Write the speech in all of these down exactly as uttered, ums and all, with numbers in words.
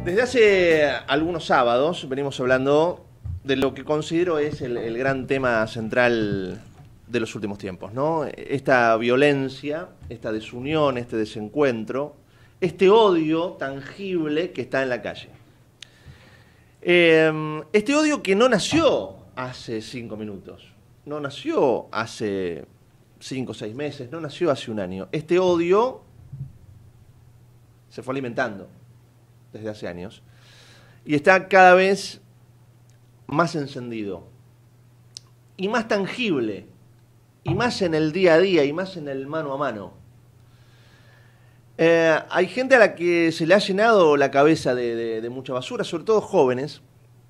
Desde hace algunos sábados venimos hablando de lo que considero es el, el gran tema central de los últimos tiempos, ¿no? Esta violencia, esta desunión, este desencuentro, este odio tangible que está en la calle. Eh, este odio que no nació hace cinco minutos, no nació hace cinco o seis meses, no nació hace un año. Este odio se fue alimentando desde hace años y está cada vez más encendido y más tangible y más en el día a día y más en el mano a mano. Eh, hay gente a la que se le ha llenado la cabeza de, de, de mucha basura, sobre todo jóvenes,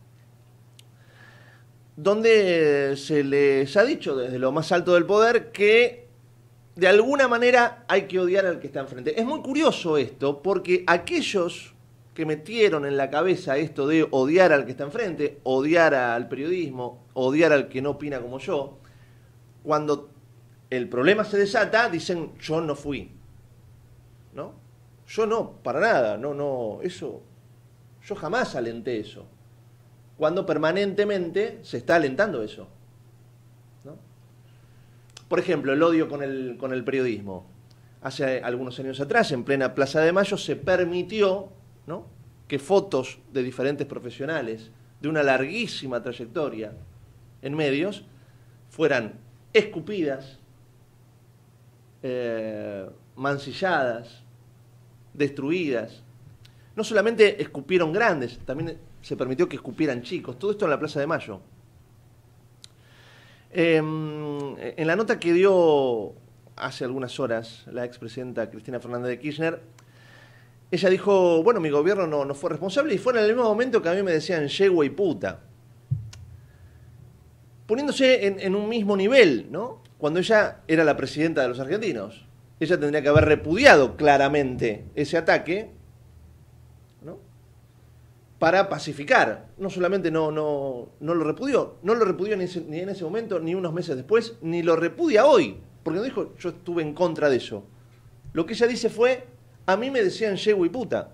donde se les ha dicho desde lo más alto del poder que de alguna manera hay que odiar al que está enfrente. Es muy curioso esto, porque aquellos que metieron en la cabeza esto de odiar al que está enfrente, odiar al periodismo, odiar al que no opina como yo, cuando el problema se desata, dicen, yo no fui. ¿No? Yo no, para nada, no, no, eso, yo jamás alenté eso. Cuando permanentemente se está alentando eso, ¿no? Por ejemplo, el odio con el, con el periodismo. Hace algunos años atrás, en plena Plaza de Mayo, se permitió, ¿no?, que fotos de diferentes profesionales de una larguísima trayectoria en medios fueran escupidas, eh, mancilladas, destruidas. No solamente escupieron grandes, también se permitió que escupieran chicos. Todo esto en la Plaza de Mayo. Eh, en la nota que dio hace algunas horas la expresidenta Cristina Fernández de Kirchner, ella dijo, bueno, mi gobierno no, no fue responsable, y fue en el mismo momento que a mí me decían yegua y puta. Poniéndose en, en un mismo nivel, ¿no? Cuando ella era la presidenta de los argentinos. Ella tendría que haber repudiado claramente ese ataque, ¿no?, para pacificar. No solamente no, no, no lo repudió, no lo repudió ni, ese, ni en ese momento, ni unos meses después, ni lo repudia hoy, porque no dijo, yo estuve en contra de eso. Lo que ella dice fue, a mí me decían yegua y puta,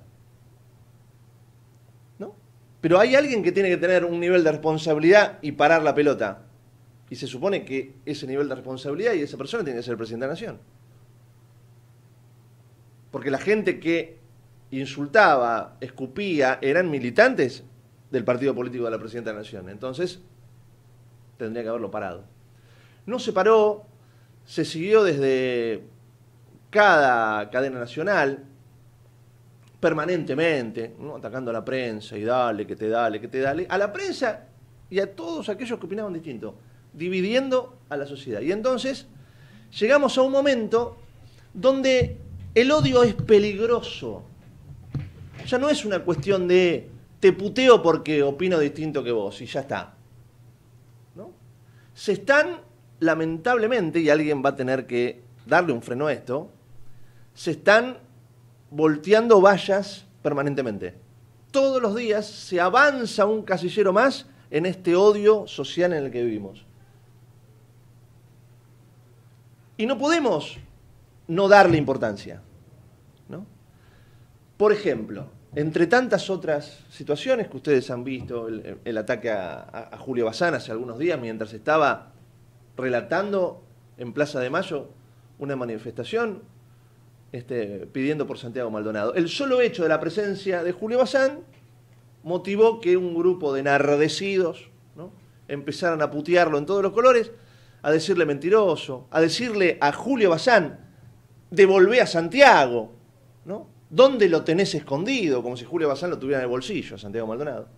¿no? Pero hay alguien que tiene que tener un nivel de responsabilidad y parar la pelota. Y se supone que ese nivel de responsabilidad y esa persona tiene que ser el presidente de la nación. Porque la gente que insultaba, escupía, eran militantes del partido político de la presidenta de la nación. Entonces, tendría que haberlo parado. No se paró, se siguió desde cada cadena nacional, permanentemente, ¿no?, atacando a la prensa y dale, que te dale, que te dale, a la prensa y a todos aquellos que opinaban distinto, dividiendo a la sociedad. Y entonces, llegamos a un momento donde el odio es peligroso. Ya no es una cuestión de te puteo porque opino distinto que vos y ya está, ¿no? Se están, lamentablemente, y alguien va a tener que darle un freno a esto, se están volteando vallas permanentemente. Todos los días se avanza un casillero más en este odio social en el que vivimos. Y no podemos no darle importancia, ¿no? Por ejemplo, entre tantas otras situaciones que ustedes han visto, el, el ataque a, a, a Julio Bazán hace algunos días mientras estaba relatando en Plaza de Mayo una manifestación este, pidiendo por Santiago Maldonado. El solo hecho de la presencia de Julio Bazán motivó que un grupo de enardecidos, ¿no?, empezaran a putearlo en todos los colores, a decirle mentiroso, a decirle a Julio Bazán, devolvé a Santiago, ¿no? ¿Dónde lo tenés escondido? Como si Julio Bazán lo tuviera en el bolsillo, a Santiago Maldonado.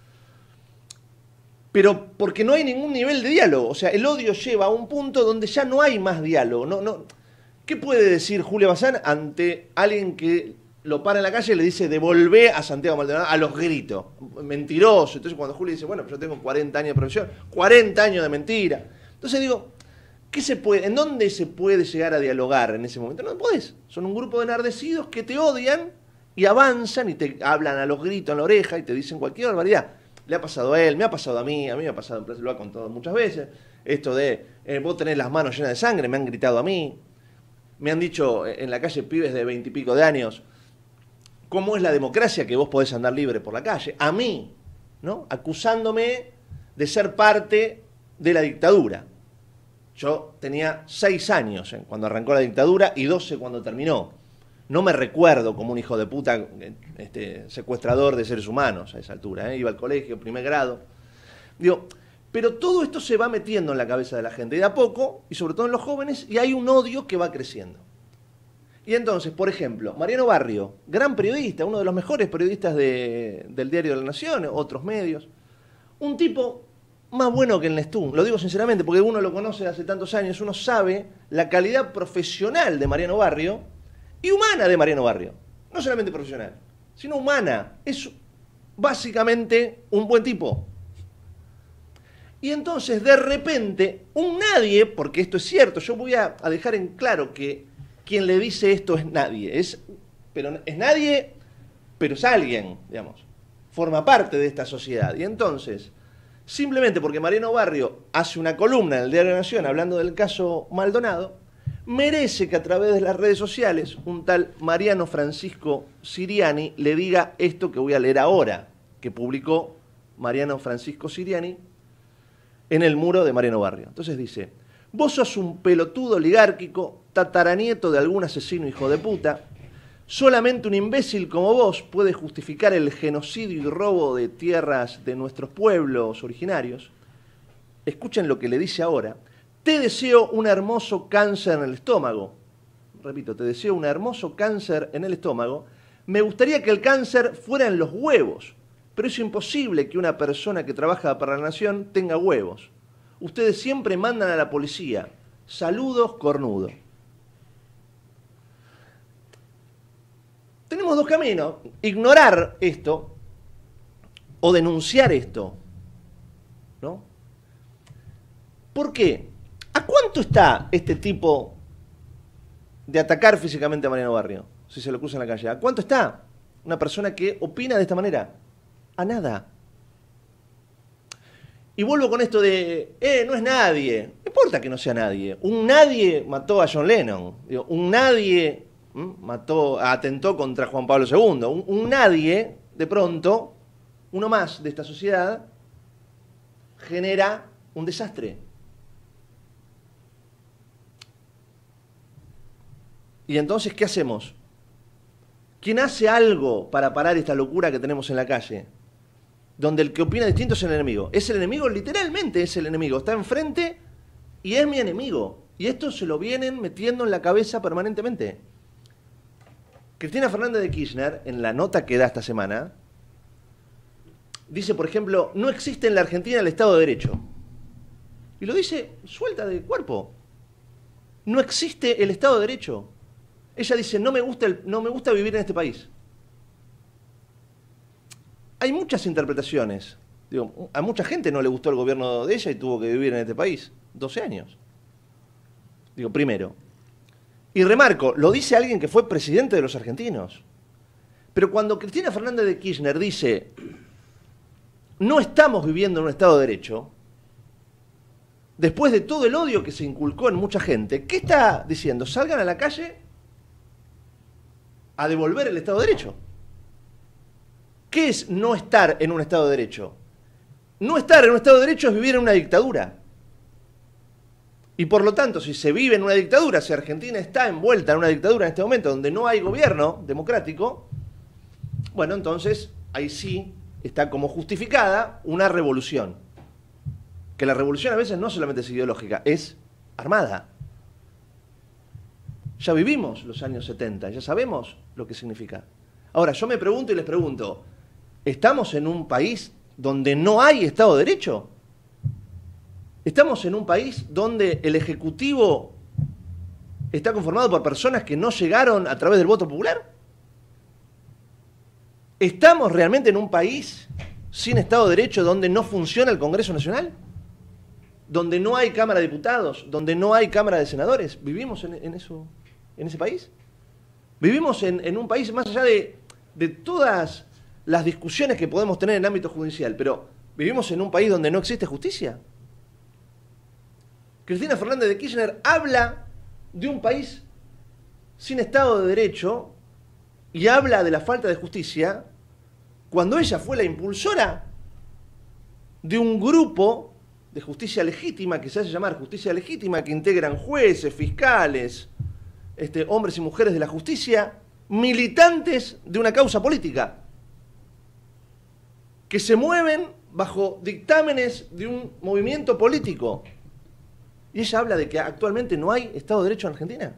Pero porque no hay ningún nivel de diálogo. O sea, el odio lleva a un punto donde ya no hay más diálogo. No, no. ¿Qué puede decir Julio Bazán ante alguien que lo para en la calle y le dice devolvé a Santiago Maldonado a los gritos? Mentiroso. Entonces cuando Julio dice, bueno, yo tengo cuarenta años de profesión, cuarenta años de mentira. Entonces digo, ¿qué se puede, ¿en dónde se puede llegar a dialogar en ese momento? No podés. Son un grupo de enardecidos que te odian y avanzan y te hablan a los gritos en la oreja y te dicen cualquier barbaridad. Le ha pasado a él, me ha pasado a mí, a mí me ha pasado en Plaza, lo ha contado muchas veces. Esto de, eh, vos tenés las manos llenas de sangre, me han gritado a mí. Me han dicho en la calle pibes de veintipico de años, cómo es la democracia que vos podés andar libre por la calle. A mí, ¿no? Acusándome de ser parte de la dictadura. Yo tenía seis años ¿eh? cuando arrancó la dictadura y doce cuando terminó. No me recuerdo como un hijo de puta este, secuestrador de seres humanos a esa altura. ¿eh? Iba al colegio, primer grado. Digo, pero todo esto se va metiendo en la cabeza de la gente, de a poco, y sobre todo en los jóvenes, y hay un odio que va creciendo. Y entonces, por ejemplo, Mariano Barrio, gran periodista, uno de los mejores periodistas de, del Diario de la Nación, otros medios, un tipo más bueno que el Nestún, lo digo sinceramente, porque uno lo conoce hace tantos años, uno sabe la calidad profesional de Mariano Barrio y humana de Mariano Barrio. No solamente profesional, sino humana. Es básicamente un buen tipo. Y entonces, de repente, un nadie, porque esto es cierto, yo voy a, a dejar en claro que quien le dice esto es nadie, es, pero es nadie, pero es alguien, digamos, forma parte de esta sociedad. Y entonces, simplemente porque Mariano Barrio hace una columna en el Diario de la Nación hablando del caso Maldonado, merece que a través de las redes sociales un tal Mariano Francisco Siriani le diga esto que voy a leer ahora, que publicó Mariano Francisco Siriani en el muro de Mariano Barrio. Entonces dice: vos sos un pelotudo oligárquico, tataranieto de algún asesino hijo de puta. Solamente un imbécil como vos puede justificar el genocidio y robo de tierras de nuestros pueblos originarios. Escuchen lo que le dice ahora. Te deseo un hermoso cáncer en el estómago. Repito, te deseo un hermoso cáncer en el estómago. Me gustaría que el cáncer fuera en los huevos, pero es imposible que una persona que trabaja para la nación tenga huevos. Ustedes siempre mandan a la policía. Saludos, cornudo. Tenemos dos caminos. Ignorar esto o denunciar esto, ¿no? ¿Por qué? ¿A cuánto está este tipo de atacar físicamente a Mariano Barrio, si se lo cruza en la calle? ¿A cuánto está una persona que opina de esta manera? A nada. Y vuelvo con esto de, eh, no es nadie. No importa que no sea nadie. Un nadie mató a John Lennon. Digo, un nadie ¿m? mató, atentó contra Juan Pablo segundo. Un, un nadie, de pronto, uno más de esta sociedad, genera un desastre. Y entonces, ¿qué hacemos? ¿Quién hace algo para parar esta locura que tenemos en la calle? Donde el que opina distinto es el enemigo. Es el enemigo, literalmente es el enemigo. Está enfrente y es mi enemigo. Y esto se lo vienen metiendo en la cabeza permanentemente. Cristina Fernández de Kirchner, en la nota que da esta semana, dice, por ejemplo, no existe en la Argentina el Estado de Derecho. Y lo dice suelta de cuerpo. No existe el Estado de Derecho. Ella dice, no me gusta, el, no me gusta vivir en este país. Hay muchas interpretaciones. Digo, a mucha gente no le gustó el gobierno de ella y tuvo que vivir en este país doce años. Digo, primero. Y remarco, lo dice alguien que fue presidente de los argentinos. Pero cuando Cristina Fernández de Kirchner dice, no estamos viviendo en un Estado de Derecho, después de todo el odio que se inculcó en mucha gente, ¿qué está diciendo? Salgan a la calle a devolver el Estado de Derecho. ¿Qué es no estar en un Estado de Derecho? No estar en un Estado de Derecho es vivir en una dictadura. Y por lo tanto, si se vive en una dictadura, si Argentina está envuelta en una dictadura en este momento donde no hay gobierno democrático, bueno, entonces ahí sí está como justificada una revolución. Que la revolución a veces no solamente es ideológica, es armada. Ya vivimos los años setenta, ya sabemos lo que significa. Ahora, yo me pregunto y les pregunto, ¿estamos en un país donde no hay Estado de Derecho? ¿Estamos en un país donde el Ejecutivo está conformado por personas que no llegaron a través del voto popular? ¿Estamos realmente en un país sin Estado de Derecho donde no funciona el Congreso Nacional? ¿Donde no hay Cámara de Diputados? ¿Donde no hay Cámara de Senadores? ¿Vivimos en, en, eso, en ese país? ¿Vivimos en, en un país más allá de, de todas las discusiones que podemos tener en el ámbito judicial, pero vivimos en un país donde no existe justicia? Cristina Fernández de Kirchner habla de un país sin Estado de Derecho y habla de la falta de justicia cuando ella fue la impulsora de un grupo de justicia legítima que se hace llamar justicia legítima, que integran jueces, fiscales, este, hombres y mujeres de la justicia, militantes de una causa política, que se mueven bajo dictámenes de un movimiento político. Y ella habla de que actualmente no hay Estado de Derecho en Argentina.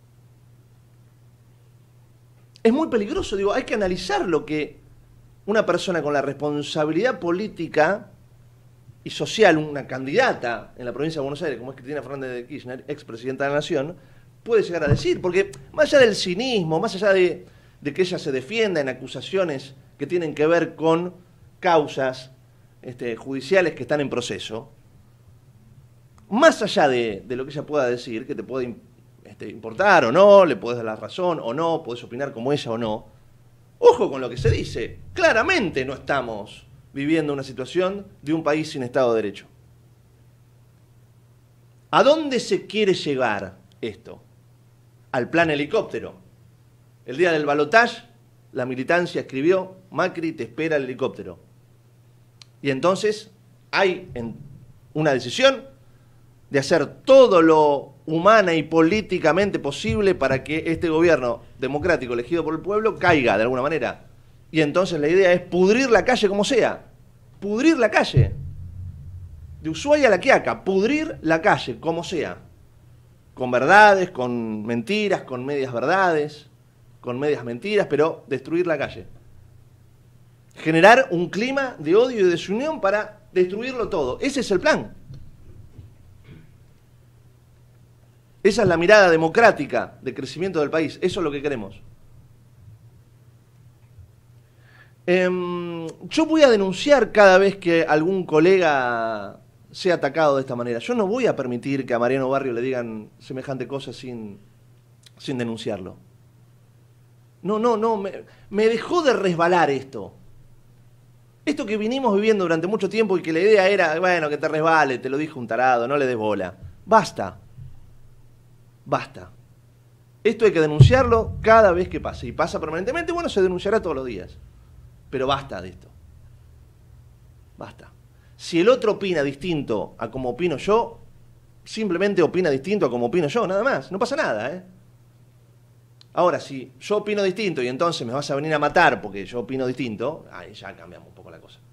Es muy peligroso, digo, hay que analizar lo que una persona con la responsabilidad política y social, una candidata en la provincia de Buenos Aires, como es Cristina Fernández de Kirchner, expresidenta de la Nación, puede llegar a decir. Porque más allá del cinismo, más allá de, de que ella se defienda en acusaciones que tienen que ver con causas este, judiciales que están en proceso, más allá de, de lo que ella pueda decir, que te puede este, importar o no, le puedes dar la razón o no, puedes opinar como ella o no, ojo con lo que se dice. Claramente no estamos viviendo una situación de un país sin Estado de Derecho. ¿A dónde se quiere llegar esto? Al plan helicóptero. El día del balotaje, la militancia escribió: Macri te espera el helicóptero. Y entonces hay en una decisión de hacer todo lo humana y políticamente posible para que este gobierno democrático elegido por el pueblo caiga de alguna manera. Y entonces la idea es pudrir la calle como sea. Pudrir la calle. De Ushuaia a La Quiaca, pudrir la calle como sea. Con verdades, con mentiras, con medias verdades, con medias mentiras, pero destruir la calle. Generar un clima de odio y de desunión para destruirlo todo. Ese es el plan. Esa es la mirada democrática de crecimiento del país. Eso es lo que queremos. Eh, yo voy a denunciar cada vez que algún colega sea atacado de esta manera. Yo no voy a permitir que a Mariano Barrio le digan semejante cosa sin, sin denunciarlo. No, no, no. Me, me dejó de resbalar esto. Esto que vinimos viviendo durante mucho tiempo y que la idea era, bueno, que te resbale, te lo dijo un tarado, no le des bola. Basta. Basta. Esto hay que denunciarlo cada vez que pase. Y pasa permanentemente, bueno, se denunciará todos los días. Pero basta de esto. Basta. Si el otro opina distinto a como opino yo, simplemente opina distinto a como opino yo, nada más. No pasa nada, ¿eh? Ahora, si yo opino distinto y entonces me vas a venir a matar porque yo opino distinto, ahí ya cambiamos un poco la cosa.